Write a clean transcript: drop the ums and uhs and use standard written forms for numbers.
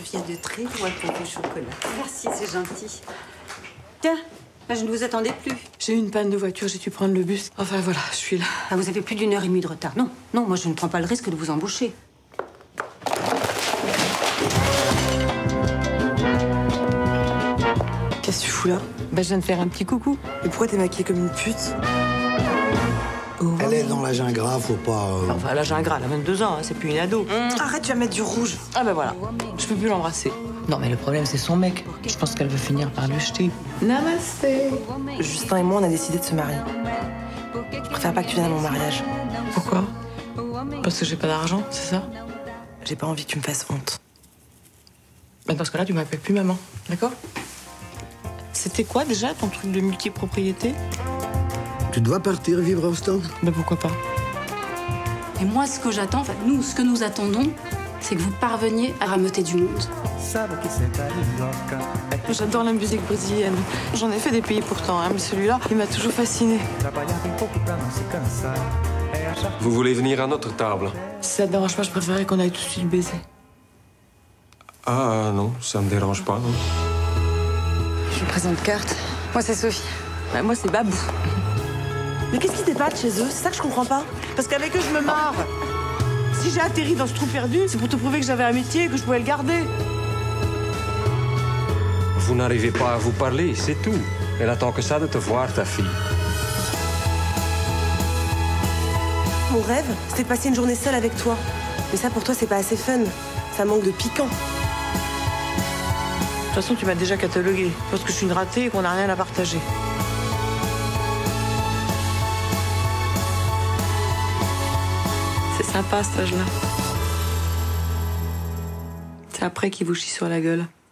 viens de très loin pour du chocolat. Merci, c'est gentil. Tiens, je ne vous attendais plus. J'ai eu une panne de voiture, j'ai dû prendre le bus. Enfin voilà, je suis là. Ah, vous avez plus d'1h30 de retard. Non, non, moi je ne prends pas le risque de vous embaucher. Qu'est-ce que tu fous là? Je viens de faire un petit coucou. Et pourquoi t'es maquillée comme une pute? Elle est dans l'âge ingrat, faut pas... Enfin, là, j'ai un gras, elle a 22 ans, hein, c'est plus une ado. Arrête, tu vas mettre du rouge. Ah ben voilà, je peux plus l'embrasser. Non mais le problème, c'est son mec. Je pense qu'elle veut finir par le jeter. Namasté. Justin et moi, on a décidé de se marier. Je préfère pas que tu viennes à mon mariage. Pourquoi? Parce que j'ai pas d'argent, c'est ça? J'ai pas envie que tu me fasses honte. Mais dans ce cas-là, tu m'appelles plus maman, d'accord? C'était quoi déjà ton truc de multipropriété? Tu dois partir vivre à Ostende? Ben pourquoi pas? Et moi, ce que j'attends, enfin, nous, ce que nous attendons, c'est que vous parveniez à rameuter du monde. J'adore la musique brésilienne. J'en ai fait des pays pourtant, hein, mais celui-là, il m'a toujours fasciné. Vous voulez venir à notre table? Si ça te dérange pas, je préférerais qu'on aille tout de suite baiser. Ah non, ça me dérange pas, non. Je vous présente Kurt. Moi, c'est Sophie. Ben, moi, c'est Babou. Mais qu'est-ce qui t'épate chez eux? C'est ça que je comprends pas. Parce qu'avec eux, je me marre. Si j'ai atterri dans ce trou perdu, c'est pour te prouver que j'avais un métier et que je pouvais le garder. Vous n'arrivez pas à vous parler, c'est tout. Elle attend que ça de te voir, ta fille. Mon rêve, c'était de passer une journée seule avec toi. Mais ça, pour toi, c'est pas assez fun. Ça manque de piquant. De toute façon, tu m'as déjà catalogué. Je pense que je suis une ratée et qu'on n'a rien à partager. C'est sympa, cet âge-là. C'est après qu'il vous chie sur la gueule.